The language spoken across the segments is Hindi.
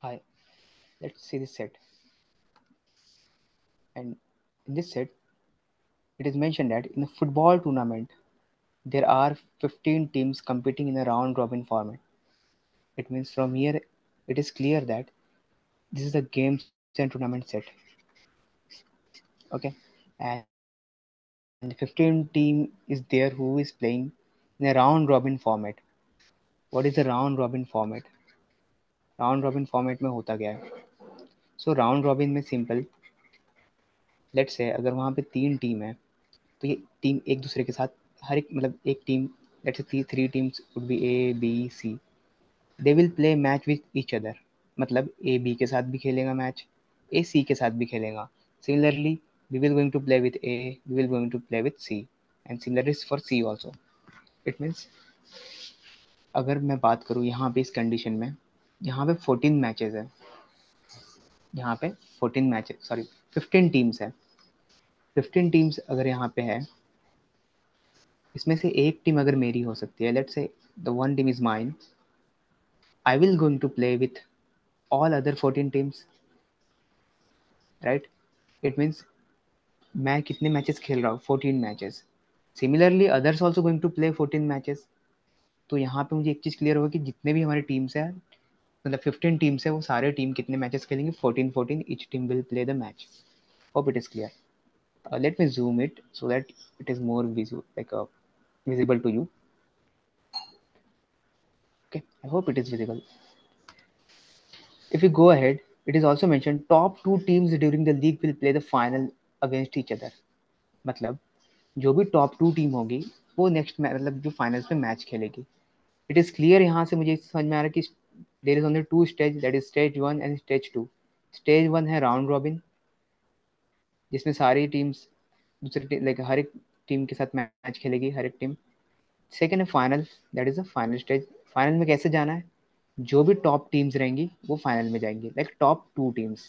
Hi, let's see this set. And in this set, it is mentioned that in a football tournament, there are 15 teams competing in a round robin format. It means from here, it is clear that this is a games and tournament set. Okay, and 15 team is there who is playing in a round robin format. What is the round robin format? Round robin format में होता क्या है? सो राउंड रॉबिन में सिंपल, लेट्स से अगर वहाँ पे 3 टीम है, तो ये टीम एक दूसरे के साथ हर एक मतलब एक team, let's say 3 teams would be A B C, they will play match with each other. मतलब ए बी के साथ भी खेलेगा मैच, ए सी के साथ भी खेलेगा. Similarly we will going to play with A, we will going to play with C, and similar is for C also. It means अगर मैं बात करूँ यहाँ पे इस कंडीशन में, यहाँ पे 14 मैचेस है, यहाँ पे 14 मैचेस सॉरी 15 टीम्स है. 15 टीम्स अगर यहाँ पे है, इसमें से एक टीम अगर मेरी हो सकती है, let's say the one team is mine, I will going to play with all other 14 teams, right? It means मैं कितने मैचेस खेल रहा हूँ, 14 matches. Similarly others also going to play 14 matches. तो यहाँ पे मुझे एक चीज़ क्लियर होगा कि जितने भी हमारे टीम्स हैं, मतलब 15 टीम्स है, वो सारे टीम कितने मैचेस खेलेंगे, 14 each team will play the match. Hope it is clear. Let me zoom it so that it is more visible to you. Okay, I hope it is visible. If we go ahead, it is also mentioned top 2 teams during the league will play the final against each other. मतलब जो भी टॉप 2 टीम होगी वो नेक्स्ट मतलब जो फाइनल्स में मैच खेलेगी. It is clear. यहाँ से मुझे समझ में आ रहा है कि there is only 2 stage, that is stage 1 and stage 2. Stage 1 है राउंड रॉबिन, जिसमें सारी टीम्स दूसरी लाइक हर एक टीम के साथ मैच खेलेगी हर एक टीम. सेकेंड है final, that is a final stage. Final में कैसे जाना है, जो भी टॉप टीम्स रहेंगी वो फाइनल में जाएंगी, like top 2 teams.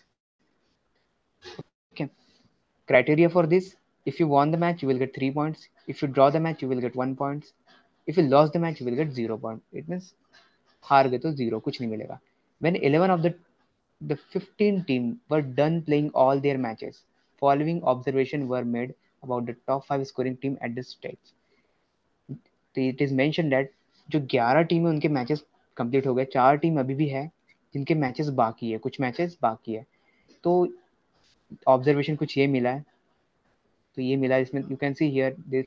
Okay, criteria for this: if you won the match you will get 3 points, if you draw the match you will get 1 point, if you lost the match you will get 0 point. It means हार गए तो 0, कुछ नहीं मिलेगा. When 11 of the 15 team were done playing all their matches, following observation were made about the top 5 scoring team at this stage. तो it is mentioned that जो 11 टीम है उनके मैचेस कंप्लीट हो गए, 4 टीम अभी भी है जिनके मैचेस बाकी है, कुछ मैचेस बाकी है. तो ऑब्जर्वेशन कुछ ये मिला है, तो ये मिला इसमें you can see here they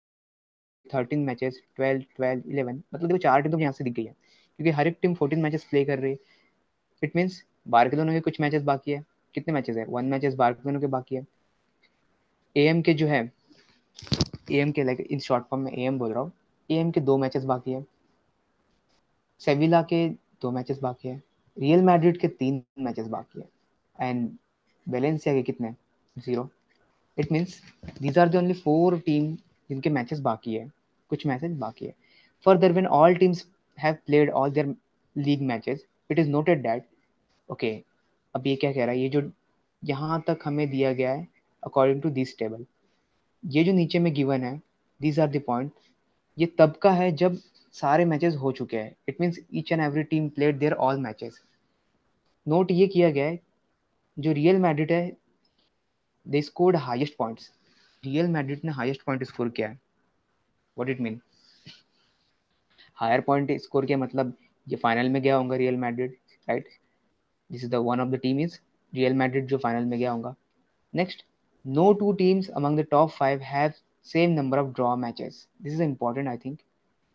13 matches, 12, 12, 11, मतलब देखो 4 टीम तो यहाँ से दिख गई है, क्योंकि हर एक टीम 14 मैचेस प्ले कर रही है. इट मीन्स बाहर के दोनों के कुछ मैचेस बाकी है. कितने मैचेस है, 1 मैचेस बाहर के दोनों के बाकी है. एएम के जो है, एएम के लाइक इन शॉर्ट फॉर्म में एएम बोल रहा हूँ, एएम के 2 मैचेस बाकी है, सेविला के 2 मैचेस बाकी है, रियल मैड्रिड के 3 मैचेस बाकी है, एंड वेलेंसिया के कितने, 0. It means these are the only 4 team जिनके मैचेस बाकी है, कुछ मैचेस बाकी है. Further when all teams have played all their league matches, it is noted that okay. अब ये क्या कह रहा है, ये जो यहाँ तक हमें दिया गया है अकॉर्डिंग टू दिस टेबल, ये जो नीचे में गिवन है, दीज आर द पॉइंट, ये तब का है जब सारे मैचेस हो चुके हैं. It means each and every team played their all matches. Note ये किया गया है, जो रियल मैड्रिड है they scored highest points. Real Madrid ने हाईएस्ट पॉइंट स्कोर किया है. What it mean, higher point score किया मतलब ये फाइनल में गया होगा Real Madrid, right? This is the one of the team is Real Madrid जो फाइनल में गया होगा. Next, no 2 teams among the top 5 have same number of draw matches. This is important I think.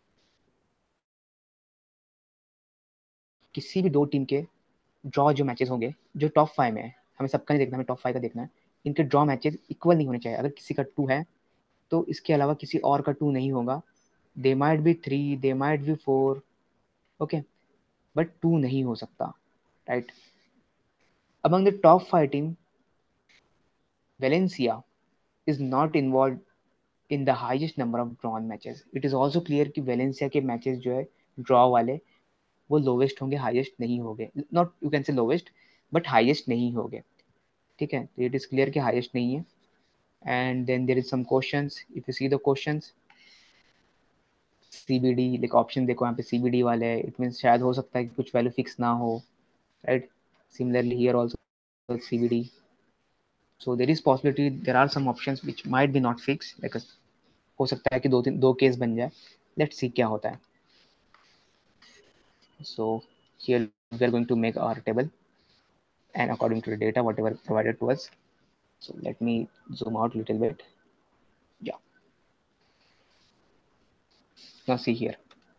किसी भी 2 टीम के ड्रॉ जो मैचेस होंगे जो टॉप 5 में है, हमें सबका नहीं देखना, हमें टॉप 5 का देखना है, इनके ड्रॉ मैचेस इक्वल नहीं होने चाहिए. अगर किसी का 2 है तो इसके अलावा किसी और का 2 नहीं होगा. They might be 3, they might be 4, okay, but 2 नहीं हो सकता, right? Among the top 5 team, Valencia is not involved in the highest number of drawn matches. It is also clear कि वेलेंसिया के मैचेस जो है ड्रॉ वाले वो लोवेस्ट होंगे, हाईएस्ट नहीं होंगे. Not you can say lowest, but highest नहीं होंगे. ठीक है, तो इट इज क्लियर कि हाईएस्ट नहीं है. And then there is some questions. If you see the questions, CBD like option देखो यहाँ पे सीबीडी वाले है. इट मीन्स शायद हो सकता है कि कुछ वैल्यू फिक्स ना हो, right? Similarly here also CBD. So there is possibility, there are some options which might be not fixed, like हो सकता है कि दो केस बन जाए. Let's see क्या होता है. So here we are going to make our table and according to the data whatever provided to us. So let me zoom out a little bit. Yeah, now see here.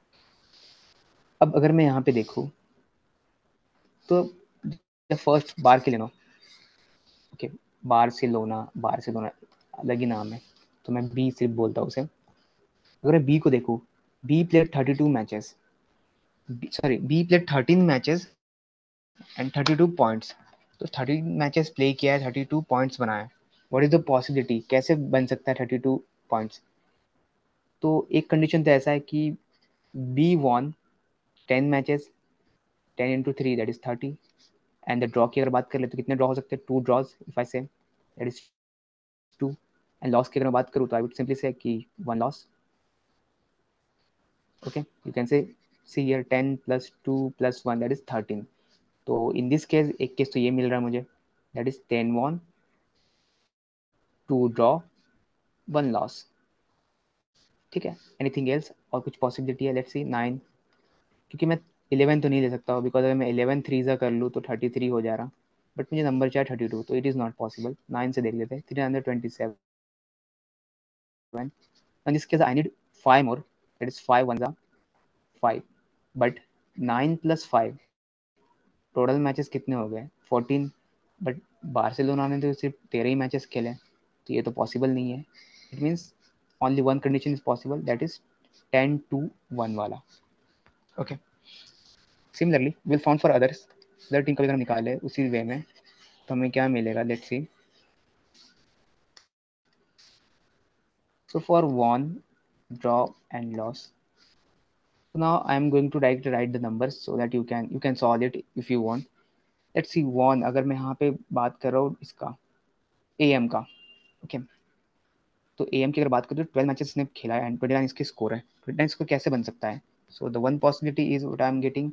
अब अगर मैं यहाँ पे देखूँ तो फर्स्ट बार्सिलोना, ओके, बार्सिलोना अलग ही नाम है, तो मैं बी सिर्फ बोलता हूँ उसे. अगर मैं बी को देखूँ, B played 32 matches, sorry B played 13 matches and 32 points. तो 13 मैचेस प्ले किया है, 32 पॉइंट्स बनाए. व्हाट इज द पॉसिबिलिटी, कैसे बन सकता है 32 पॉइंट्स? तो एक कंडीशन तो ऐसा है कि B won 10 matches, 10 into 3 that is 30. And the draw की अगर बात कर ले तो कितने ड्रॉ हो सकते हैं? 2 drawers if I say that is 2. And loss की अगर मैं बात करूँ तो आई वुड सिंपली से कि 1 loss. Okay, you can say see here 10 plus 2 plus 1 that is 13. तो इन दिस केस एक केस तो ये मिल रहा है मुझे, that is 10 won, 2 draw, 1 loss. ठीक है, एनीथिंग एल्स और कुछ पॉसिबिलिटी है? लेट्स सी 9, क्योंकि मैं 11 तो नहीं ले सकता हूँ, बिकॉज अगर मैं 11 थ्रीजा कर लूँ तो 33 हो जा रहा, बट मुझे नंबर चाहिए 32, तो इट इज़ नॉट पॉसिबल. 9 से देख लेते हैं, 327. In this case I need 5 more, that is 5 ones are 5, but 9 plus 5 total matches कितने हो गए? 14. बट बार्सिलोना ने तो सिर्फ 13 ही मैचेस खेले, तो ये तो पॉसिबल नहीं है. It means only one condition is possible, that is 10-1 वाला. Okay, similarly will found for others. Other team का भी अगर हम निकाले उसी वे में तो हमें क्या मिलेगा? Let's see. So for one draw and loss, so now I am going to write the numbers so that you can solve it if you want. Let's see one, अगर मैं यहाँ पे बात कर रहा हूँ इसका एम का. ओके, तो एम की अगर बात करें तो 12 मैचेस ने खेला है एंड 29 इसके स्कोर है. 29 स्कोर कैसे बन सकता है? So the one possibility is what I am getting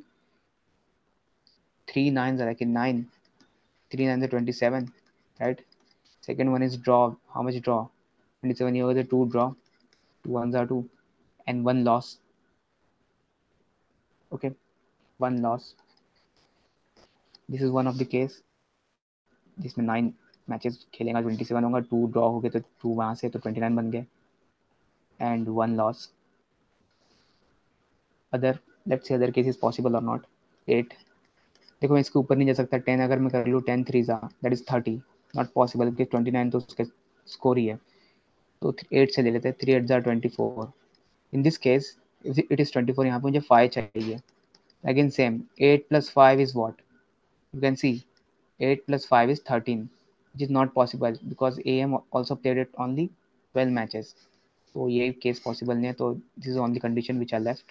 3 9s are like in 9, 3 9s are 27, right? Second one is draw. How much draw? 27 here was a 2 draw, 2 ones are 2, and 1 loss. Okay, 1 loss. This is one of the case जिसमें 9 मैचेस खेलेगा, 27 होगा, 2 ड्रॉ हो गए तो 2 वहाँ से तो 29 बन गए, and 1 loss. Other, let's say other case is possible or not. 8, देखो मैं इसके ऊपर नहीं जा सकता. 10 अगर मैं कर लूँ 10 threes are that is 30, not possible कि 29 तो उसका स्कोर ही है. तो 8 से ले लेते हैं, 3 8 are 24. In this case it is 24, यहाँ पे मुझे 5 चाहिए. Again same, 8 plus 5 is what? You can see 8 plus 5 is 13, which is not possible because AM also played it only 12 matches. So ये केस पॉसिबल नहीं है. तो this is only condition which are left.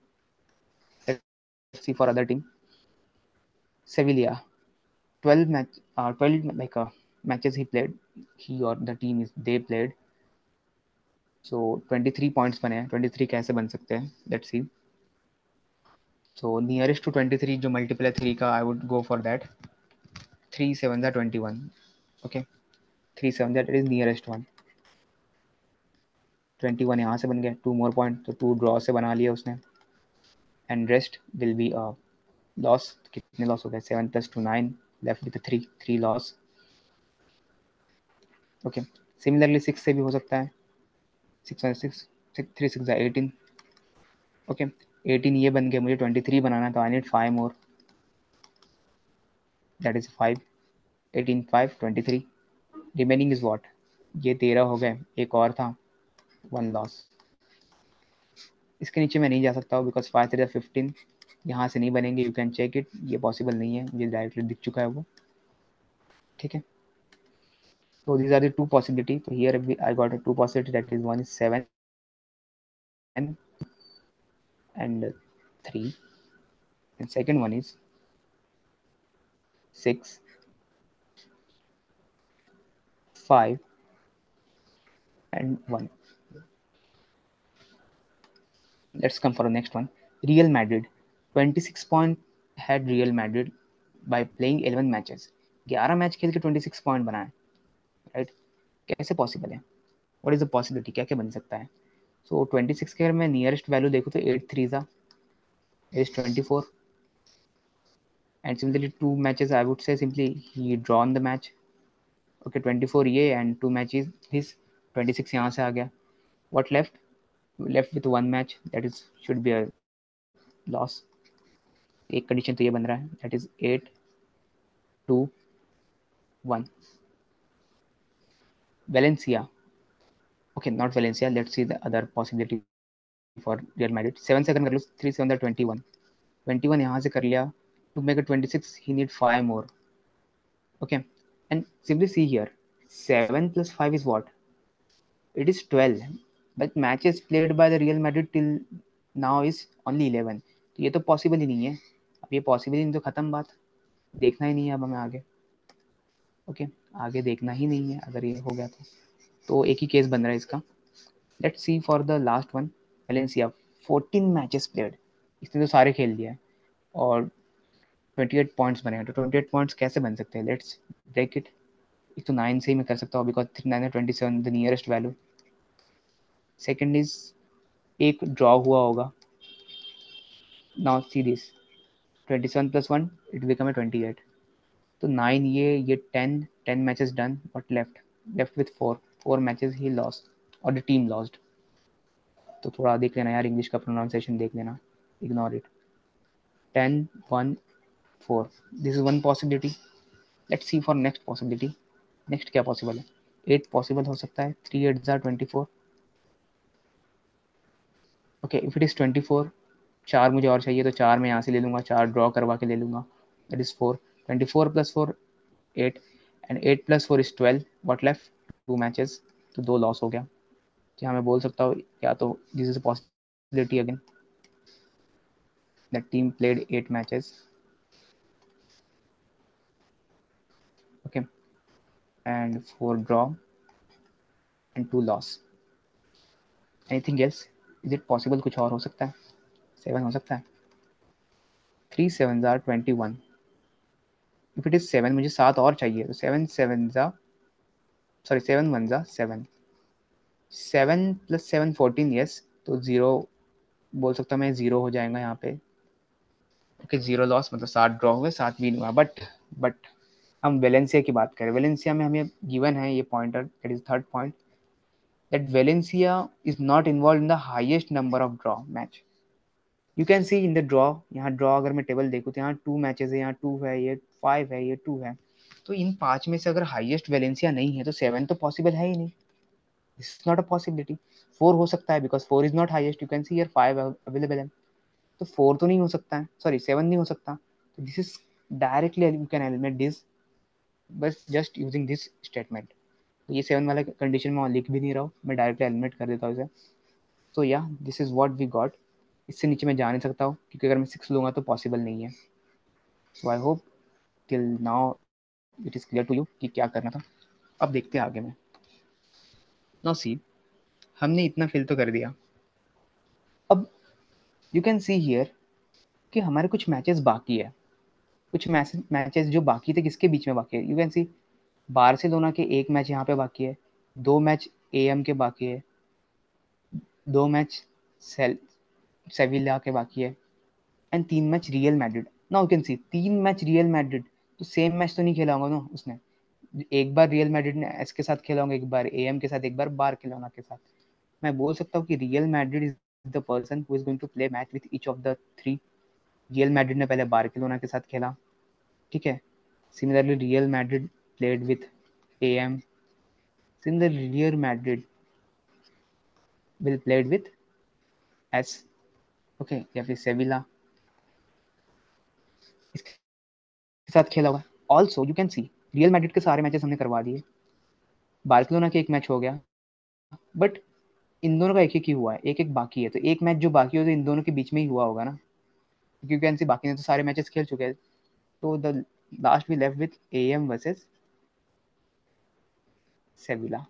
Let's see for other team. Sevilla, 12 matches he played, he or the team is they played. So 23 points बने हैं. 23 कैसे बन सकते हैं? Let's see. So nearest to 23 जो मल्टीपल है 3 का, I would go for that. 3 7 are 21. Okay, 3 7 that is nearest one. 21 यहाँ से बन गया, 2 more point, तो 2 ड्रॉ से बना लिया उसने, and rest will be a loss. कितने लॉस हो गए? 7 plus 2 9, left with 3 loss. Okay, similarly 6 से भी हो सकता है. 6 3 6 18. ओके, 18 ये बन गया, मुझे 23 बनाना है तो I need 5 more, that is 5. 18 5 23. Remaining is what? ये 13 हो गए, एक और था, 1 लॉस. इसके नीचे मैं नहीं जा सकता हूँ बिकॉज 5 3 15 यहाँ से नहीं बनेंगे. यू कैन चेक इट, ये पॉसिबल नहीं है, मुझे डायरेक्टली दिख चुका है वो. ठीक है, so these are the two possibility. So here I got a two possibility, that is one is 7 and 3, and second one is 6 5 and 1. Let's come for the next one. Real Madrid, 26 point had Real Madrid, by playing 11 matches, 11 match खेल के 26 पॉइंट बनाए, राइट? कैसे पॉसिबल है? व्हाट इज द पॉसिबिलिटी, क्या क्या बन सकता है? सो 26 के अगर मैं नियरेस्ट वैल्यू देखूँ तो 8 3 is 24, and similarly 2 matches I would say simply he drawn the match. Okay, 24 ये and 2 matches his, 26 यहाँ से आ गया. What left? Left with 1 match, that is should be a loss. एक कंडीशन तो ये बन रहा है, that is 8 2 1. Valencia. Okay, not Valencia, let's see the other possibility for Real Madrid. 7 से अगर कर लो, 3 7 21. 21 यहाँ से कर लिया. To make it 26 he need 5 more. Okay, and simply see here, 7 plus 5 is what? It is 12, but matches played by the Real Madrid till now is only 11. तो ये तो पॉसिबल ही नहीं है. अब ये पॉसिबल ही नहीं तो ख़त्म बात, देखना ही नहीं है अब हमें आगे. ओके, आगे देखना ही नहीं है अगर ये हो गया तो एक ही केस बन रहा है इसका. Let's see for the last one, Valencia. 14 matches played, इसने तो सारे खेल लिया है और 28 पॉइंट्स बने हैं. तो 28 पॉइंट्स कैसे बन सकते हैं? Let's break it. एक तो 9 से ही मैं कर सकता हूँ because 9 27 the nearest value. Second is एक ड्रॉ हुआ होगा. Now see this, 27 plus 1 it become a 28. तो 9 ये 10 matches done. But left with 4 matches ही लॉस्ट और द टीम लॉस्ट. तो थोड़ा देख लेना यार, इंग्लिश का प्रोनाउंसिएशन देख लेना, ignore it. 10 1 4, this is one possibility. Let's see for next possibility. Next क्या पॉसिबल है? 8 पॉसिबल हो सकता है. 3 8 24. ओके, इफ इट इज 24, 4 मुझे और चाहिए तो 4 मैं यहाँ से ले लूँगा, 4 ड्रॉ करवा के ले लूँगा. That is 4. 24 plus 4 8, एंड 8 plus 4 is 12. What left? 2 matches. तो 2 लॉस हो गया. क्या मैं बोल सकता हूँ या तो this is a possibility again, that team played 8 matches. Okay, and 4 draw and 2 loss. Anything else? Is it possible? कुछ और हो सकता है? 7 हो सकता है. 3 7s are 21. If it is 7, मुझे 7 और चाहिए. तो 7 7s are, sorry 7 1s are 7. 7 plus 7 14, yes. तो 0 बोल सकता हूँ मैं, 0 हो जाएगा यहाँ पे. ओके, 0 लॉस मतलब 7 ड्रॉ हुए, 7 विन हुआ. बट हम वेलेंसिया की बात करें. वेलेंसिया में हमें गिवन है ये pointer, that is third point, that Valencia is not involve in the highest number of draw match. You can see in the draw. यहाँ ड्रॉ अगर मैं टेबल देखूँ तो यहाँ 2 मैचेस है, यहाँ 2 है, ये 5 है, ये 2 है. तो इन 5 में से अगर हाईएस्ट वेलेंसिया नहीं है तो 7 तो पॉसिबल है ही नहीं. This is not a possibility. 4 हो सकता है because 4 is not highest. You can see here 5 available है. तो 4 तो नहीं हो सकता है, सॉरी 7 नहीं हो सकता. तो this is directly you can eliminate this बस जस्ट यूजिंग दिस स्टेटमेंट. ये 7 वाला कंडीशन में लिख भी नहीं रहा हूँ, मैं डायरेक्टली एलिमिनेट कर देता हूँ इसे. तो या this is what we got. इससे नीचे मैं जा नहीं सकता हूँ क्योंकि अगर मैं 6 लूँगा तो पॉसिबल नहीं है. So I hope till now it is clear to you कि क्या करना था. अब देखते हैं आगे में. नाउ सी, हमने इतना फिल तो कर दिया. अब यू कैन सी हियर कि हमारे कुछ मैचेस बाकी है. कुछ मैचेस जो बाकी थे किसके बीच में बाकी है? यू कैन सी बार्सिलोना के एक मैच यहाँ पे बाकी है, 2 मैच एएम के बाकी है, 2 मैच सेविला के बाकी है, and 3 match Real Madrid. Now you can see 3 match Real Madrid. तो सेम मैच तो नहीं खेला होगा ना उसने. एक बार रियल मैड्रिड ने एस के साथ खेला होगा, एक बार एएम के साथ, एक बार बार्सिलोना के साथ. मैं बोल सकता हूँ कि Real Madrid is the person who is going to play match with each of the 3. Real Madrid ने पहले बार्सिलोना के साथ खेला, ठीक है. Similarly Real Madrid played with AM. Similarly Real Madrid will played with S. Okay, या फिर सेविला इसके साथ खेला होगा. Also you can see Real Madrid के सारे मैचेस हमने करवा दिए. बार्सिलोना के एक मैच हो गया, बट इन दोनों का एक एक ही हुआ है, एक एक बाकी है. तो एक मैच जो बाकी हो तो इन दोनों के बीच में ही हुआ होगा ना, क्योंकि यू कैन सी बाकी ने तो सारे मैचेस खेल चुके हैं. तो the last we left with AM versus Sevilla.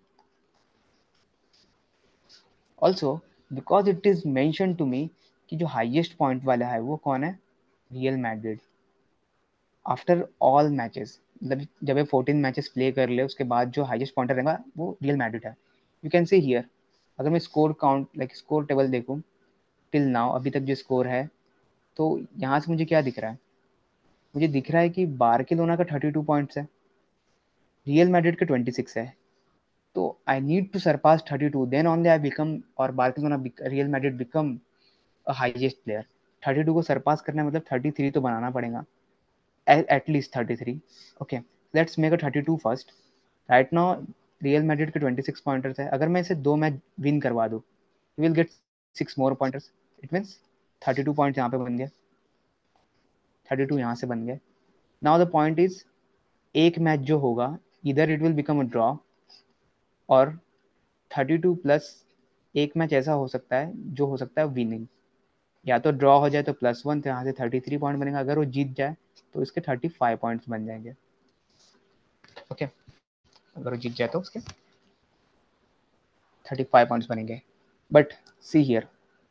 Also because it is mention to me कि जो हाईएस्ट पॉइंट वाला है वो कौन है? Real Madrid. After all matches, मतलब जब ये 14 मैचेस प्ले कर ले उसके बाद जो हाईएस्ट पॉइंटर रहेगा वो रियल मैड्रिड है। यू कैन से हियर, अगर मैं score count like score table देखूँ टिल नाउ अभी तक जो स्कोर है, तो यहाँ से मुझे क्या दिख रहा है, मुझे दिख रहा है कि बार्सिलोना का 32 पॉइंट्स है, रियल मैड्रिड का 26 है। तो I need to surpass 32, then on I become, और Barcelona Real Madrid become a highest player. 32 को सरपास करना है मतलब 33 तो बनाना पड़ेगा, at least 33। Okay, let's make a 32 first. Right now Real Madrid के 26 पॉइंटर्स है, अगर मैं इसे 2 मैच विन करवा दूँ you will get 6 more pointers, it means 32 point यहाँ पे बन गए, 32 यहाँ से बन गए। नाउ द पॉइंट इज, एक मैच जो होगा इधर it will become a draw, और 32 प्लस एक मैच ऐसा हो सकता है जो हो सकता है विनिंग, या तो ड्रॉ हो जाए तो +1, तो यहाँ से 33 पॉइंट बनेगा, अगर वो जीत जाए तो इसके 35 पॉइंट्स बन जाएंगे। ओके, अगर वो जीत जाए तो उसके 35 पॉइंट्स बनेंगे। But see here,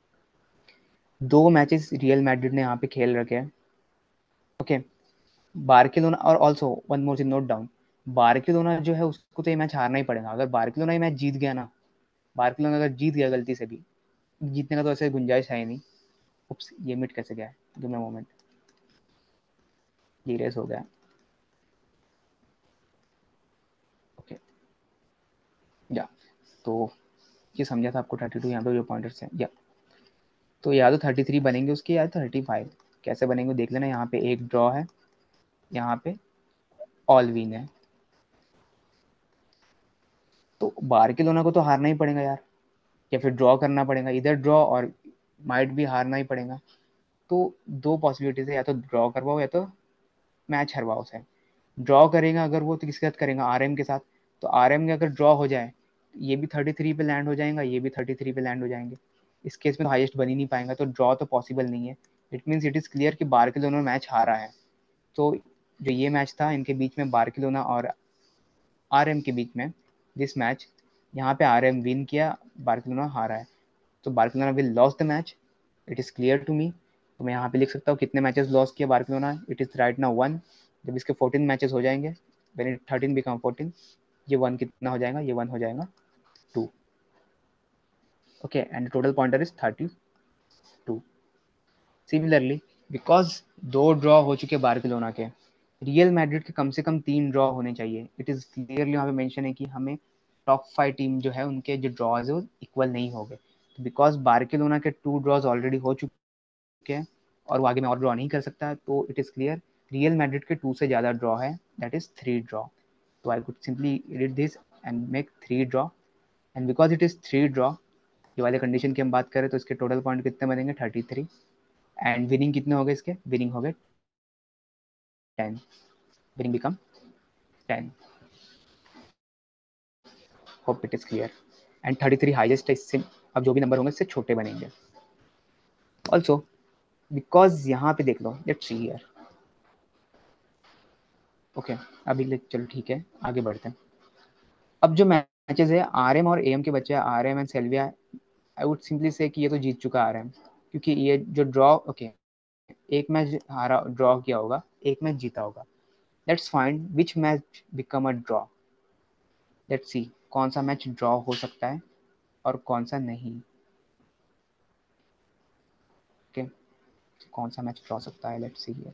2 matches Real Madrid ने यहाँ पे खेल रखे हैं। ओके, बार्सिलोना, और also one more thing note down, Barcelona जो है उसको तो ये मैच हारना ही पड़ेगा। अगर बार्सिलोना ये मैच जीत गया ना, बार्सिलोना अगर जीत गया गलती से भी, जीतने का तो ऐसे गुंजाइश है ही नहीं। उप्स, ये मिट कैसे गया है, गिव मी अ मोमेंट, ये रेस हो गया। ओके, या तो ये समझा था आपको 32 यहाँ पे जो पॉइंटर्स हैं, या तो या तो 33 बनेंगे उसके, या तो 35। कैसे बनेंगे देख लेना, यहाँ पे एक ड्रॉ है, यहाँ पे ऑल विन है, तो बार्सिलोना को तो हारना ही पड़ेगा यार, या फिर ड्रॉ करना पड़ेगा, इधर ड्रॉ और माइट भी हारना ही पड़ेगा। तो 2 पॉसिबिलिटीज है, या तो ड्रॉ करवाओ या तो मैच हरवाओ उसे। ड्रॉ करेगा अगर वो तो किसके साथ करेगा, आरएम के साथ, तो आरएम में अगर ड्रॉ हो जाए ये भी 33 पे लैंड हो जाएगा, ये भी 33 पे लैंड हो जाएंगे, इस केस में तो हाईएस्ट बन ही नहीं पाएगा, तो ड्रॉ तो पॉसिबल नहीं है। It means it is clear कि बार्सिलोना मैच हारा है। तो जो ये मैच था इनके बीच में, बार्सिलोना और आरएम के बीच में, दिस मैच, यहाँ पे आरएम विन किया, बार्सिलोना हारा है, तो Barcelona will loss the match, it is clear to me. तो मैं यहाँ पे लिख सकता हूँ कितने मैचेस लॉस किया Barcelona, it is right now 1। जब इसके 14 मैचेस हो जाएंगे, व्हेन इट 13 बिकम 14, ये 1 कितना हो जाएगा, ये 1 हो जाएगा 2। Okay, and total pointer is 32। Similarly, because 2 draw हो चुके बार्सिलोना के, रियल मैड्रिड के कम से कम 3 ड्रॉ होने चाहिए। इट इज़ क्लियरली वहाँ पे मेंशन है कि हमें टॉप 5 टीम जो है उनके जो ड्रॉज है वो इक्वल नहीं हो गए, तो बिकॉज बार्सिलोना के 2 ड्रॉज ऑलरेडी हो चुके हैं और वो आगे में और ड्रॉ नहीं कर सकता, तो it is clear Real Madrid के 2 से ज़्यादा ड्रॉ है, दैट इज़ 3 ड्रॉ। तो I could simply read this and make 3 draw, and because it is 3 draw, ये वाले कंडीशन की हम बात करें तो इसके टोटल पॉइंट कितने बनेंगे, 33, एंड विनिंग कितने हो गए इसके, विनिंग हो गए 10, winning become 10। Hope it is clear, and 33 highest है, इससे अब जो भी नंबर होंगे इससे छोटे बनेंगे। ऑल्सो बिकॉज यहाँ पे देख लो, लेट्स सी हियर। ओके, अभी चलो ठीक है, आगे बढ़ते हैं। अब जो मैचेस है आरएम और एएम के बच्चे, RM and Sevilla, I would simply say कि ये तो जीत चुका आरएम, क्योंकि ये जो ड्रॉ, ओके, एक मैच हारा ड्रॉ किया होगा, एक मैच जीता होगा। Let's find which match become a draw. Let's see कौन सा मैच ड्रॉ हो सकता है और कौन सा नहीं। ओके, कौन सा मैच ड्रॉ सकता है, let's see here.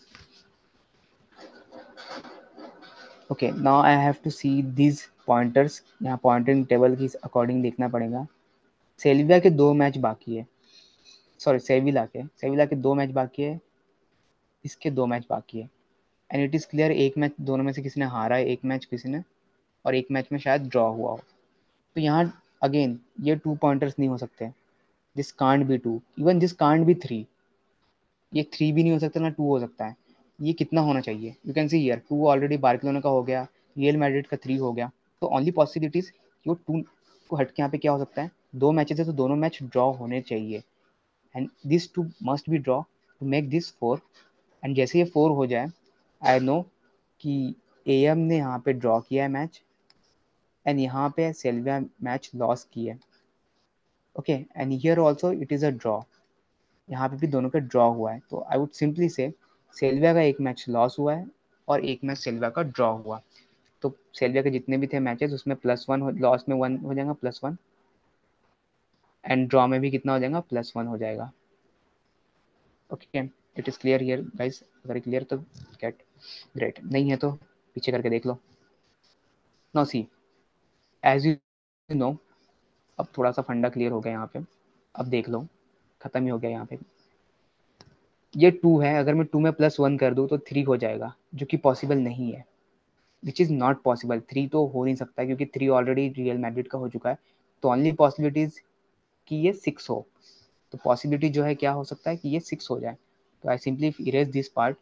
Okay, now I have to see these pointers, यहाँ पॉइंटिंग टेबल की अकॉर्डिंग देखना पड़ेगा। सेल्विया के 2 मैच बाकी है, सॉरी सेविला के 2 मैच बाकी है, इसके 2 मैच बाकी है, एंड इट इज़ क्लियर एक मैच दोनों में से किसी ने हारा है, एक मैच किसी ने, और एक मैच में शायद ड्रॉ हुआ हो। तो यहाँ अगेन ये 2 पॉइंटर्स नहीं हो सकते, this can't be 2, even this can't be 3, ये 3 भी नहीं हो सकता ना 2 हो सकता है। ये कितना होना चाहिए, you can see here 2 already Barcelona का हो गया, रियल मैड्रिड का 3 हो गया, तो ओनली पॉसिबिलिटीज कि वो 2 को हट के यहाँ पे क्या हो सकता है, 2 मैचेस है तो दोनों मैच ड्रॉ होने चाहिए, and this 2 must be draw to make this 4। And जैसे ये 4 हो जाए, आई नो कि एएम ने यहाँ पे ड्रॉ किया है मैच, एंड यहाँ पे सेल्विया मैच लॉस की है। Okay, and here also it is a draw, यहाँ पे भी दोनों का ड्रॉ हुआ है, तो आई वुड सिंपली से सेल्विया का एक मैच लॉस हुआ है और एक मैच सेल्विया का ड्रॉ हुआ। तो सेल्विया के जितने भी थे मैचेस उसमें +1, लॉस में 1 हो जाएगा +1, एंड ड्रॉ में भी कितना हो जाएगा +1 हो जाएगा। Okay, it is clear here guys? अगर क्लियर तो गेट ग्रेट, नहीं है तो पीछे करके देख लो। Now see, as you know, अब थोड़ा सा फंडा क्लियर हो गया यहाँ पे। अब देख लो, खत्म ही हो गया यहाँ पे। ये 2 है, अगर मैं 2 में +1 कर दूँ तो 3 हो जाएगा, जो कि पॉसिबल नहीं है, विच इज़ नॉट पॉसिबल। 3 तो हो नहीं सकता क्योंकि 3 ऑलरेडी रियल मैड्रिड का हो चुका है। तो ओनली पॉसिबिलिटीज कि ये 6 हो। तो पॉसिबिलिटी जो है क्या हो सकता है कि ये 6 हो जाए। तो I simply erase this part,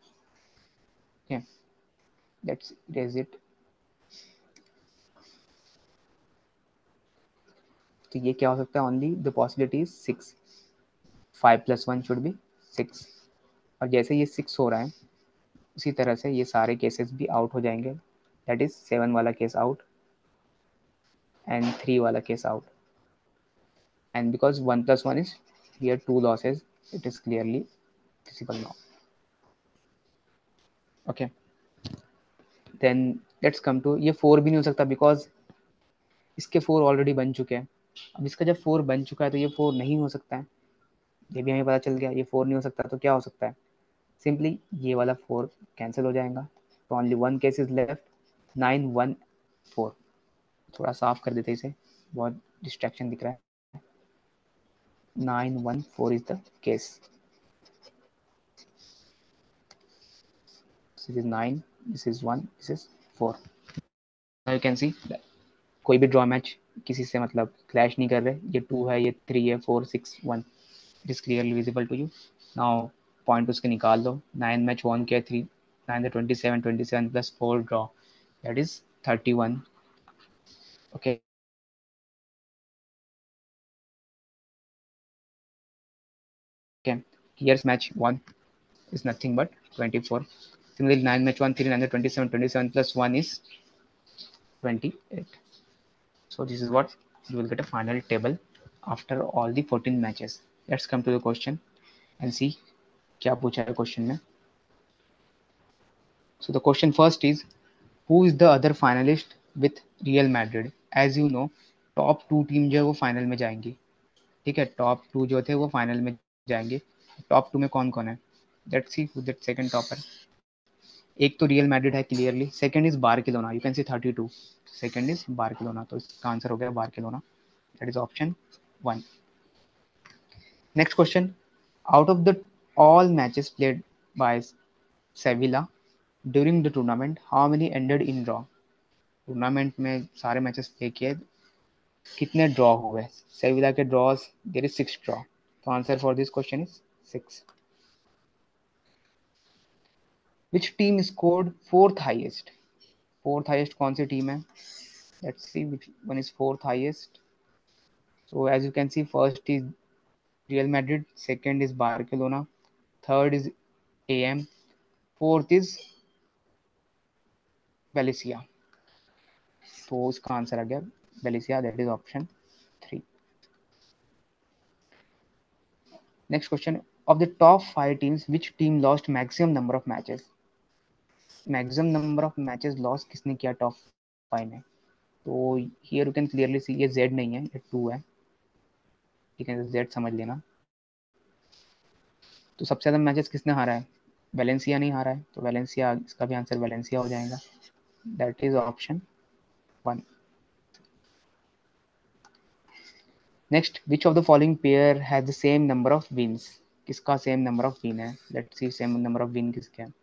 let's erase it. तो ये क्या हो सकता है, only the possibility is 6, 5 + 1 should be 6। और जैसे ये 6 हो रहा है उसी तरह से ये सारे केसेस भी आउट हो जाएंगे, दैट इज 7 वाला केस आउट एंड 3 वाला case out. And because 1 + 1 is here 2 losses, it is clearly visible now. Okay, then let's come to ये 4 भी नहीं हो सकता बिकॉज इसके 4 ऑलरेडी बन चुके हैं। अब इसका जब 4 बन चुका है तो ये 4 नहीं हो सकता है, ये भी हमें पता चल गया। ये 4 नहीं हो सकता तो क्या हो सकता है, सिंपली ये वाला 4 कैंसिल हो जाएगा। तो ओनली 1 केस इज लेफ्ट, 9 1 4। थोड़ा साफ कर देते इसे, बहुत डिस्ट्रैक्शन दिख रहा है। 9 1 4 is the case. This is 9, this is 1, this is 4। You can see कोई भी ड्रॉ मैच किसी से मतलब क्लैश नहीं कर रहे। ये 2 है, ये 3 है, 4 6 1, it is clearly visible to you. Now point उसके निकाल दो। 9 मैच 1 के 3 9 27 27 + 4 draw, that is 31। Okay, here's match 1 is nothing but 24. Similarly, 9 match 1 3 927 27 plus 1 is 28. So this is what you will get a final table after all the 14 matches. Let's come to the question and see क्या पूछा है question में. So the question first is, who is the other finalist with Real Madrid? As you know, top 2 team जो है वो फाइनल में जाएंगी. ठीक है, टॉप 2 जो थे वो फाइनल में जाएंगे. टॉप 2 में कौन कौन है? Let's see who that second topper. एक तो रियल मैड्रिड है clearly, second is Barcelona, you can see 32, second is Barcelona, तो इसका आंसर हो गया Barcelona, that is option 1. Next question, out of the all matches played by Sevilla during the tournament how many ended in draw? Tournament में सारे मैचेस प्ले किए, कितने ड्रॉ हुए? सेविला के ड्रॉज, देयर इज 6 ड्रॉ, तो answer for this question is 6. Which team scored fourth highest? Fourth highest कौन सी टीम है? Let's see which one is fourth highest. So as you can see, first is Real Madrid, second is Barcelona, third is AM, fourth is Valencia. तो इसका आंसर आ गया Valencia, that is option 3. Next question, of the top 5 teams, which team lost maximum number of matches? Maximum number of matches lost किसने किया टॉप 5 में? तो here you can clearly see ये Z नहीं है, ये 2 है, ठीक है, Z समझ लेना. तो सबसे ज़्यादा मैचेस किसने हारा है? वेलेंसिया नहीं हारा है, तो वेलेंसिया, इसका भी आंसर वेलेंसिया हो जाएगा, that is option 1. Next, which of the following pair has the same number of wins? किसका सेम नंबर ऑफ विन है? लेट्स सी सेम नंबर ऑफ विन किसके हैं.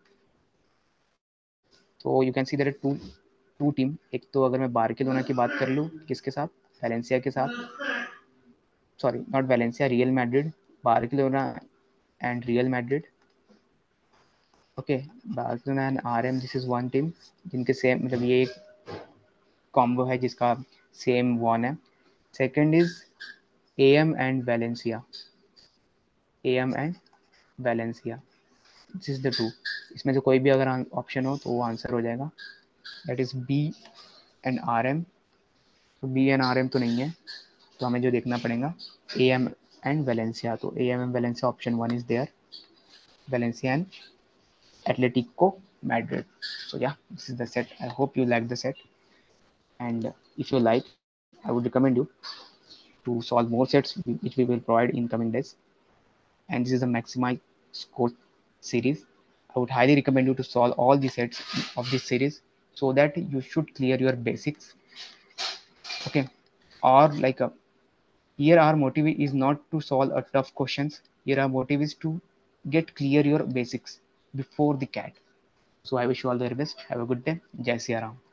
तो you can see there two two team. एक तो अगर मैं बार्सिलोना की बात कर लूँ, किसके साथ? वेलेंसिया के साथ, sorry not Valencia, Real Madrid, Barcelona and Real Madrid. Okay, Barcelona and RM, this is one team जिनके सेम, मतलब ये एक कॉम्बो है जिसका सेम वन है. Second is AM and Valencia, AM and Valencia, this is the two. इसमें से कोई भी अगर ऑप्शन हो तो वो आंसर हो जाएगा, that is B and R M. तो बी एंड आर एम तो नहीं है, तो हमें जो देखना पड़ेगा ए एम एंड वेलेंसिया. तो A M and Valencia, option 1 is there, Valencia and Atletico Madrid. So yeah, this is the set. I hope you like the set. And if you like, I would recommend you to solve more sets which we will provide in coming days. And this is a maximize score series. I would highly recommend you to solve all the sets of this series so that you should clear your basics. Okay, or like a here our motive is not to solve a tough questions. Here our motive is to get clear your basics before the cat. So I wish you all the very best. Have a good day. Jai Siya Ram.